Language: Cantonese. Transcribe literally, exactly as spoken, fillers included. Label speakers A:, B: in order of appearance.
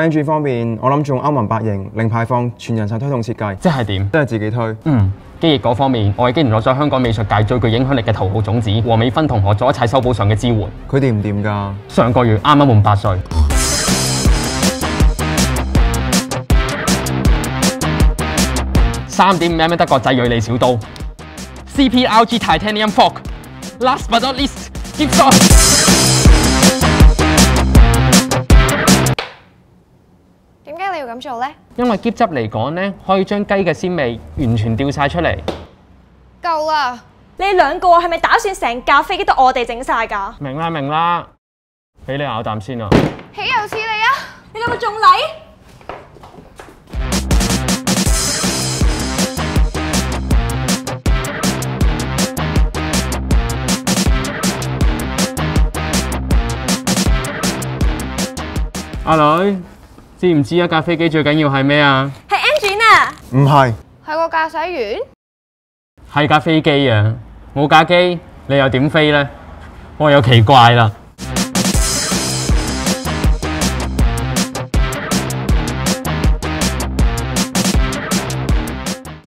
A: engine 方面，我諗用歐盟八型零排放全人手推動設計，
B: 即係點？
A: 即係自己推。
B: 嗯，機翼嗰方面，我已經聯絡咗香港美術界最具影響力嘅頭號種子黃美芬同學做一切修補上嘅支援。
A: 佢掂唔掂㗎？
B: 上個月啱啱滿八歲。三點五 mm 德國製銳利小刀 ，C P R G Titanium Fork。Last but not least， Gibson。
C: 點解你要咁做咧？
B: 因為醃汁嚟講咧，可以將雞嘅鮮味完全掉晒出嚟。
C: 夠啦！
D: 你兩個係咪打算成架飛機都我哋整晒㗎？
B: 明啦明啦，俾你咬啖先啊！
C: 豈有此理啊！
D: 你兩個仲嚟？
B: 阿女，知唔知一架飛機最緊要係咩啊？
D: 係 engine 啊！
A: 唔係，
C: 係個駕駛員。
B: 係架飛機啊！冇架機，你又點飛呢？我又奇怪啦〜